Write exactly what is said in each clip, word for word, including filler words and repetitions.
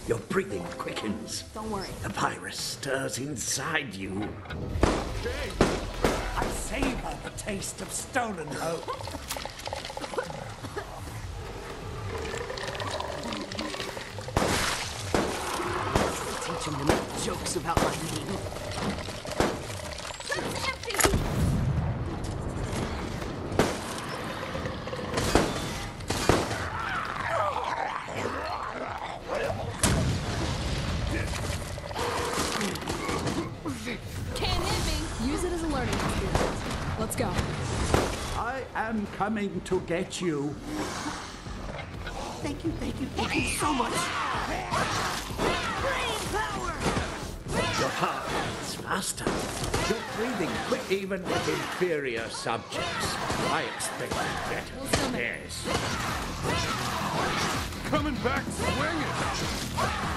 Your breathing quickens. Don't worry. The virus stirs inside you. I savor the taste of stolen hope. Teach him to make jokes about my name. Can't hit me. Use it as a learning experience. Let's go. I am coming to get you. Thank you, thank you, thank you so much. Brain power! Your heart beats faster. You're breathing quick even with inferior subjects. I expected better. We'll still make Yes. Coming back swinging.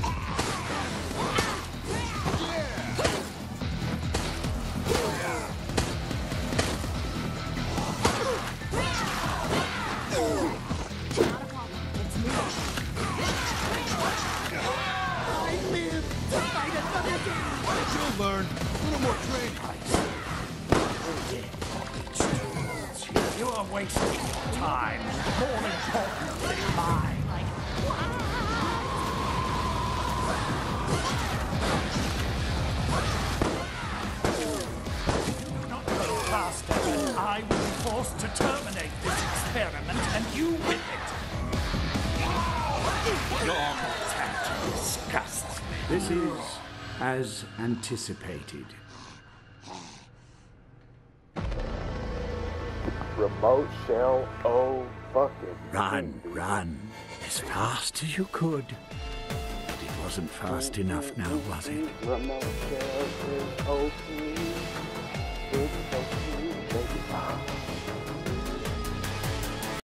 You'll learn. A little more training. You are wasting time. More importantly, mine. Not go faster, and I will be forced to terminate this experiment, and you with it. Your mortality disgusts me. This is as anticipated. Remote shell, oh fucking. Run, run, as fast as you could. But it wasn't fast enough now, was it? Remote shell is O P.